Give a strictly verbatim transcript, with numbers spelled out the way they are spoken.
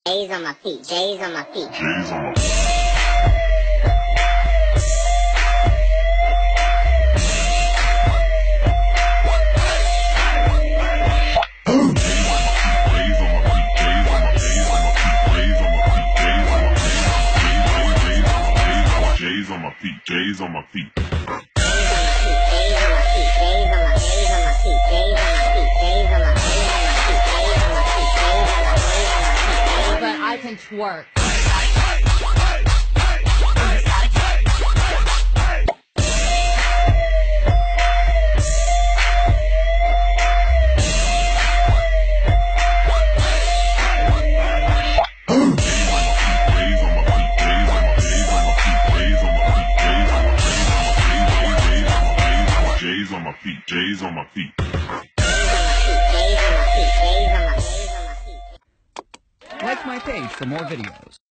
J's on my feet, J's on my feet. J's on my feet. J's on my feet, J's on my feet. But I can twerk. J's on my feet, J's on my feet. Like my page for more videos.